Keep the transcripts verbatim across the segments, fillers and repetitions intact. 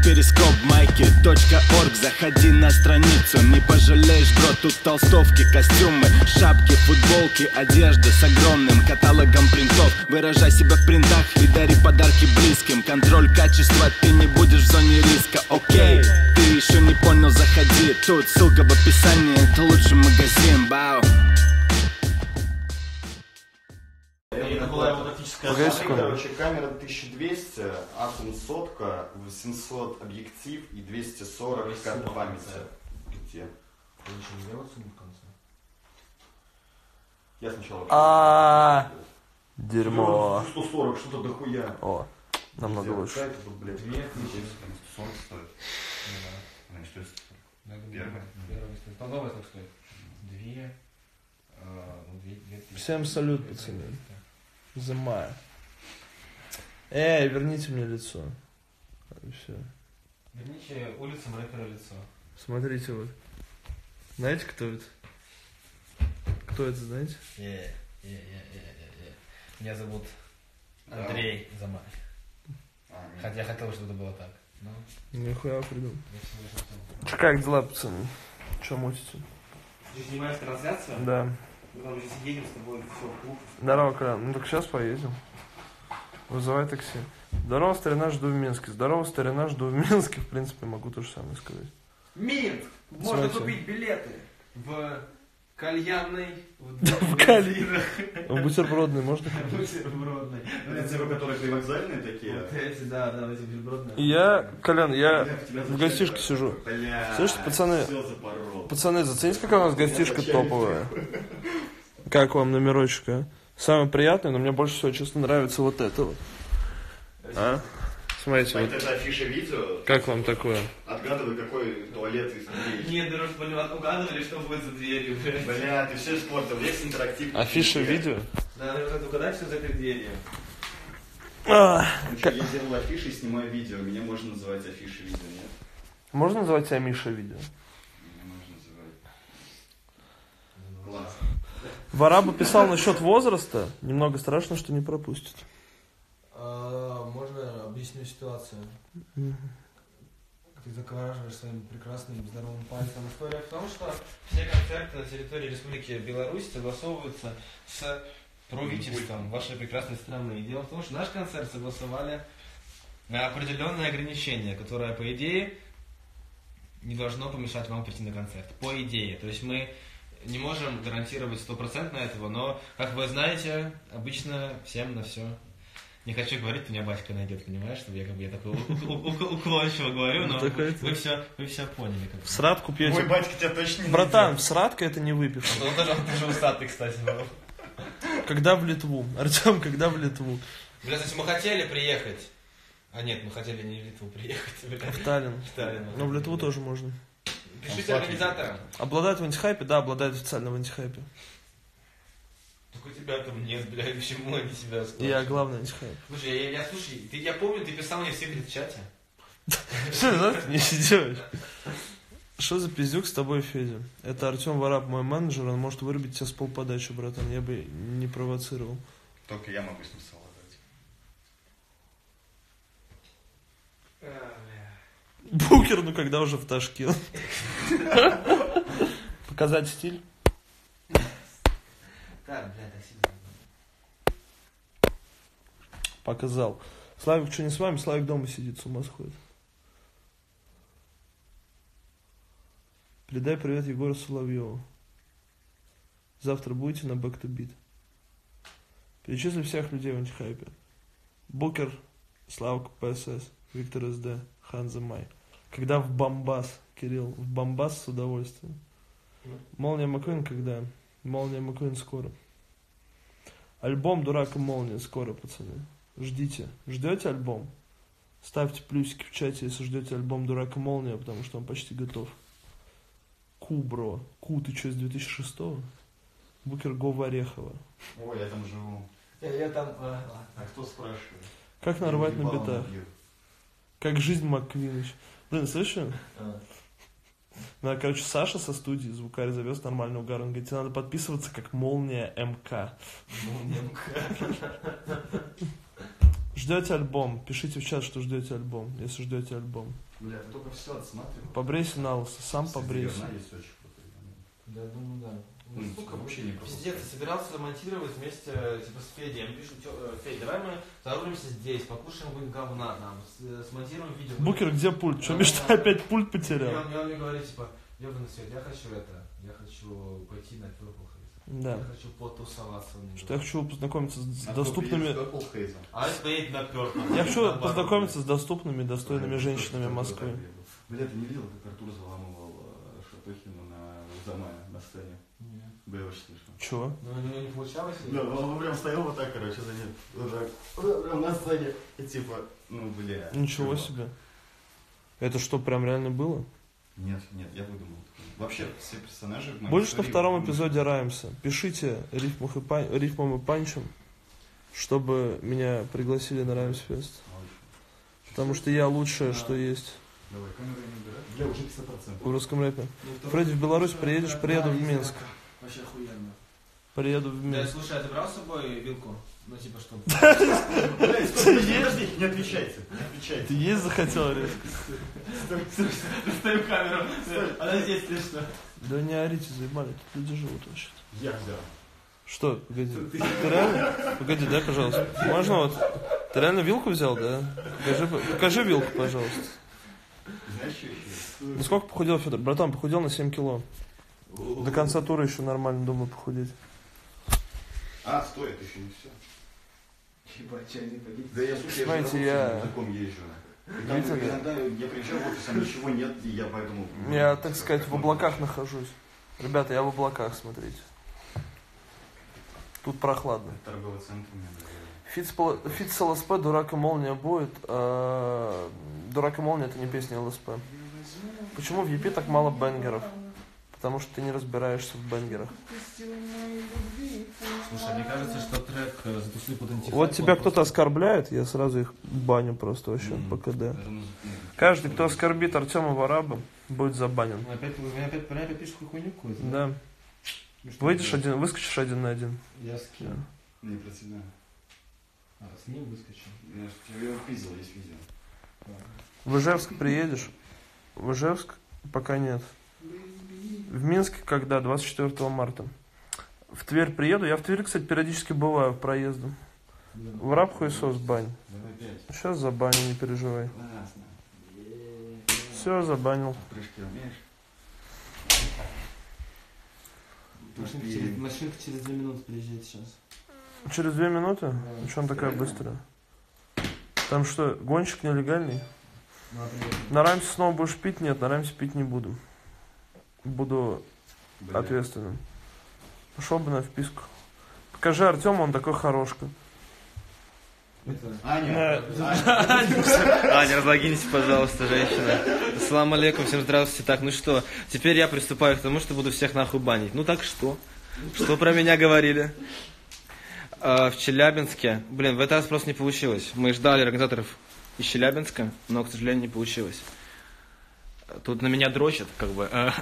перископ майки точка орг. Заходи на страницу, не пожалеешь, бро. Тут толстовки, костюмы, шапки, футболки, одежда с огромным каталогом принтов. Выражай себя в принтах и дари подарки близким. Контроль качества, ты не будешь в зоне риска. Окей, ты еще не понял, заходи. Тут ссылка в описании, это лучший магазин. Бау. Короче, камера тысяча двести, аккум сотка, восемьсот объектив и двести сорок карта памяти. Где? Ты ничего не сделал сумму в конце? Я сначала... А дерьмо. сто сорок, что-то дохуя. О, намного лучше. Какая-то тут, блядь, Две тысячи. сто сорок стоит. Ну, что это? Первая. Первая стоит. Там новая сколько стоит? Две. Две тысячи. Всем салют, пацаны. Замая. Эй, верните мне лицо. Все. Верните улицам рэпера лицо. Смотрите вот. Знаете, кто это? Кто это, знаете? Yeah, yeah, yeah, yeah, yeah. Меня зовут Андрей да. Замай. А, Хотя я хотел, чтобы это было так. Но... Нихуя придумал. Че, как дела, пацаны? Че мутите? Ты снимаешь трансляцию? Да. Мы там сейчас едем с тобой, все, в клуб. Здорово, Колян. Ну так сейчас поедем. Вызывай такси. Здорово, старина, жду в Минске. Здорово, старина, жду в Минске. В принципе, могу то же самое сказать. Минск! Можно Смотрите. купить билеты в кальянной, в кальянной. В бутербродной можно купить? Бутербродной. Это те, которые привокзальные такие? Вот эти, да, да, эти бутербродные. Я, Колян, я в гостишке сижу. Слышите, пацаны, пацаны, зацените, какая у нас гостишка топовая. Как вам номерочек, а? Самое приятное, но мне больше всего, честно, нравится вот это вот. А? Смотрите, вот. Это афиша видео. Как вам такое? Отгадывай, какой туалет из дверей. Нет, дороже, блин, угадывали, что будет за дверью. Бля, ты все испортил, весь интерактивный. Афиша видео? Да, надо угадать, что за этой дверью. А, ну, что, я делаю афиши и снимаю видео. Меня можно называть афишей видео, нет? Можно называть тебя Миша видео? Меня можно называть. Класс. Вараба писал насчет возраста. Немного страшно, что не пропустит. А, можно объясню ситуацию? Mm-hmm. Ты завораживаешь своим прекрасным здоровым пальцем. История в том, что все концерты на территории Республики Беларусь согласовываются с правительством вашей прекрасной страны. И дело в том, что наш концерт согласовали на определенные ограничения, которое, по идее, не должно помешать вам прийти на концерт. По идее. То есть мы не можем гарантировать стопроцентно этого, но, как вы знаете, обычно всем на все. Не хочу говорить, меня батька найдет, понимаешь, чтобы я как бы я такой уклончиво говорю, но вы все, вы все поняли. В сратку пьете. Ой, батька тебя точно не Братан, в сратка это не выпивка. Он тоже, он тоже усатый, кстати, был. Когда в Литву? Артем, когда в Литву? Бля, то есть мы хотели приехать. А нет, мы хотели не в Литву приехать. В Таллин. В Таллин. Но в Литву тоже можно. Пишите организаторам. Обладает в антихайпе? Да, обладает официально в антихайпе. Так у тебя там нет, блядь, почему они тебя сказали? Я главный антихайп. Слушай, я, я слушай, ты, я помню, ты писал мне в секрет-чате. Что, да, ты не сидишь? Что за пиздюк с тобой, Федя? Это Артем Вараб, мой менеджер, он может вырубить тебя с полподачи, братан, я бы не провоцировал. Только я могу с ним совладать. Букер, ну когда уже в Ташкент? Показать стиль? Так, блядь, так сильно. Показал. Славик, что не с вами? Славик дома сидит, с ума сходит. Передай привет Егору Соловьеву. Завтра будете на Back to Beat. Перечисли всех людей в антихайпе. Букер, Славка ПСС, Виктор СД, Ханза Май. Когда в Бомбас, Кирилл, в Бомбас с удовольствием. Молния Маквин когда? Молния Маквин скоро. Альбом Дурак и Молния скоро, пацаны. Ждите. Ждете альбом? Ставьте плюсики в чате, если ждете альбом Дурак и Молния, потому что он почти готов. Ку, бро. Ку, ты что, с две тысячи шестого? Букер Гова Орехова. Ой, я там живу. Я, я там... А, а кто спрашивает? Как нарвать на битах? Как жизнь Маквиныч. Блин, слышишь? А. Надо, короче, Саша со студии звукарь завез нормальный угар. Он говорит, тебе надо подписываться как Молния МК. Молния МК. Ждете альбом? Пишите в чат, что ждете альбом, если ждете альбом. Бля, ты только все отсматривал. Побрейся на лысо, сам побрейся. Есть очень крутые. Да, думаю, да. Ну, Ну, сука, вообще не просто. пиздец, я собирался монтировать вместе, типа, с Федей. Я ему пишу, «Тё, э, Федь, давай мы зарубимся здесь, покушаем будет говна там, с- смонтируем видео. Букер, где пульт? Че, Миш, ты опять пульт И потерял? он, и он мне говорит, типа, ёбаный свет, я хочу это, я хочу пойти на Purple Haze. Да. Я хочу потусоваться. он мне Что я говорит. хочу познакомиться с А доступными... кто приедет с Purple Haze? А это поедет на Purple. Я хочу Наоборот. познакомиться с доступными, достойными Ой, женщинами кто-то Москвы. так приедет. Бля, ты не видел, как Артур заламывал э, Шатохину на Замая на сцене? Нет. Было очень смешно. Чего? Ну, у него не получалось? или- Да, он прям стоял вот так, короче, за ним. Вот так. Прям на сцене. И типа, ну, бля. Ничего чувак. себе. Это что, прям реально было? Нет, нет, я выдумал. Вообще, все персонажи в моей Будешь на истории втором выдуманы. эпизоде Раймса? Пишите рифмах и пан- рифмом и панчем, чтобы меня пригласили на Раймс Фест. Потому что я лучшее, что есть Давай, камеру не убирай. Бля, уже пятьдесят процентов. в русском рэпе. Ну, второй- Фредди, в Беларусь приедешь, приеду в Да, Минск. Вообще охуенно. Приеду в Да, Минск. слушай, а ты брал с собой вилку? Ну, типа, что? Бля, стой, подожди, подожди, не отвечайте, не отвечайте. Ты есть захотел резко? Достаю камеру. Она здесь слышно. Да не орите, заебали, тут люди живут вообще. Я взял. Что, погоди, ты реально? Погоди, дай, пожалуйста. Можно вот? Ты реально вилку взял, да? Покажи, покажи вилку, пожалуйста. Знаешь, что еще? Ну сколько похудел Федор? Братан, похудел на семь кило. До конца тура еще нормально, думаю, похудеть. А, стой, это еще не все. Ебать, чайник погиб. Да я, слушай, Знаете, я я- на таком езжу. И там Видели? иногда я приезжаю в офис, а ничего нет, и я поэтому... Я, так сказать, в облаках нахожусь. Ребята, я в облаках, смотрите. Тут прохладно. Торговый центр у меня, Фит, Фит с ЛСП, Дурак и Молния будет. А, Дурак и Молния — это не песня ЛСП. Почему в Е Пи так мало бенгеров? Потому что ты не разбираешься в бенгерах. Слушай, мне кажется, что трек э, «Затусуй под антихайп». Вот тебя он кто-то оскорбляет, я сразу их баню просто вообще Мгм. по КД. Это, ну, ну, Каждый, кто оскорбит Артема Вараба, будет забанен. Ну, Опять, вы опять, вы опять пишешь хуйню какую-то? Да. Ну, что Выйдешь делать? один, выскочишь один на один. Я с кем? Не про тебя. А, с ним выскочил. Я ж тебя его пиздил, есть видео. В Ижевск приедешь? В Ижевск пока нет. В Минске когда? двадцать четвёртого марта. В Тверь приеду. Я в Твери, кстати, периодически бываю проездом. В раб хуесос бань. Давай пять. Сейчас забаню, не переживай. Классно. Все, забанил. Прыжки умеешь? Машинка И- через, машинка через две минуты приезжает сейчас. Через две минуты? Что он такая быстрая? Там что, гонщик нелегальный? Ну, а привет. На Рамсе снова будешь пить? Нет, на Рамсе пить не буду. Буду Бля. ответственным. Пошел бы на вписку. Покажи Артему, он такой хорошка. Это... Аня! Да. Аня. Аня, разлогиньтесь, пожалуйста, женщина. Ассаламу алейкум, всем здравствуйте. Так, ну что, теперь я приступаю к тому, что буду всех нахуй банить. Ну так что? Что про меня говорили? А, в Челябинске, блин, в этот раз просто не получилось. Мы ждали организаторов из Челябинска, но, к сожалению, не получилось. Тут на меня дрочат, как бы. А,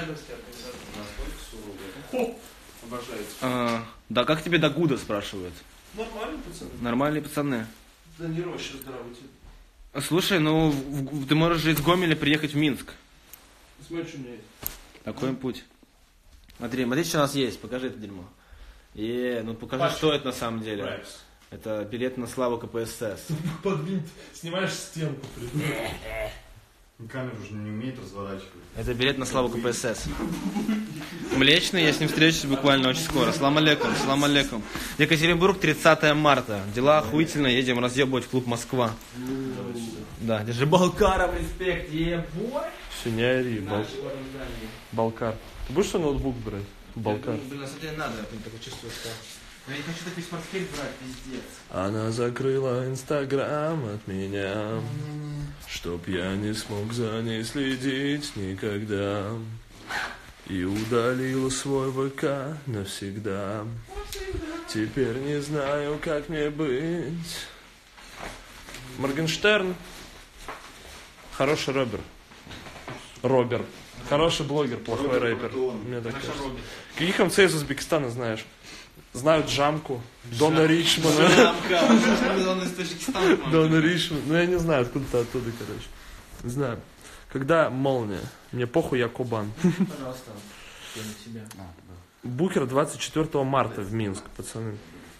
а, да, как тебе Дагуда, спрашивают? Нормально, пацаны. Нормальные пацаны. Да не роща здравый тип. Слушай, ну в- в- ты можешь же из Гомеля приехать в Минск. Смотри, что у меня есть. Такой путь. Смотри, смотри, что у нас есть. Покажи это дерьмо. Е, ну покажи, Пачка. что это на самом деле. Раймс. Это билет на славу ка пэ эс эс. Подвинь, снимаешь стенку, придурок. Камеру уже не умеет разворачивать. Это билет на славу ка пэ эс эс. Млечный, я с ним встречусь буквально очень скоро. Салам алейкум, салам алейкум. Екатеринбург, тридцатое марта. Дела охуительно, едем разъебывать в клуб Москва. Да, держи Балкаров, респект, ебой. Все, не ори, Бал- Балкар. Ты будешь свой ноутбук брать? Балкар. Блин, на самом деле надо, я такое чувствую, что... Я не хочу такой смартфон брать, пиздец. Она закрыла инстаграм от меня, чтоб я не смог за ней следить никогда. И удалила свой ВК навсегда. Теперь не знаю, как мне быть. Моргенштерн. Хороший робер. Робер. Хороший блогер, плохой Робер рэпер. Бартон. Мне так кажется. Каких эм цей из Узбекистана знаешь? Знают Джамку, Дона Ричмана. Дона Ричмана. Ну я не знаю, откуда-то оттуда, короче. Не знаю. Когда молния? Мне похуй, я Кубан. Пожалуйста, я на тебя. А, да. Букер двадцать четвёртого марта в Минск, пацаны.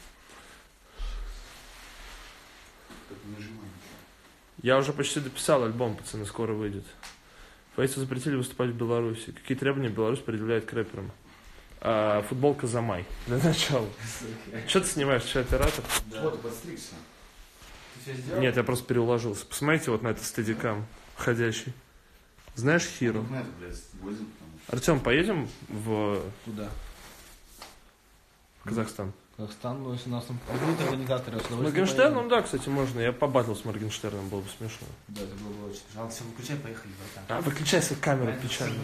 Так нажимай. Я уже почти дописал альбом, пацаны, скоро выйдет. Фейсу запретили выступать в Беларуси. Какие требования Беларусь предъявляет к рэперам? А, футболка за май. Для начала. Что ты снимаешь? Что, оператор? Да. Вот, подстригся. Ты все сделал? Нет, я просто переуложился. Посмотрите вот на этот стадикам ходящий. Знаешь Хиру? Ну, это, блядь, возим, потому что... Артем, поедем в Куда? Казахстан? Казахстан, ну если у нас там будут организаторы, с С удовольствием Моргенштерном, поедем. да, кстати, можно. Я побатлил с Моргенштерном, было бы смешно. Да, это было бы очень. Жалко, все, выключай, поехали, братан. А, выключай свою камеру печально.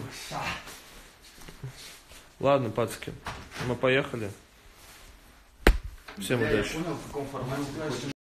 Ладно, пацки, мы поехали. Всем Я удачи. понял, в каком формате ты хочешь.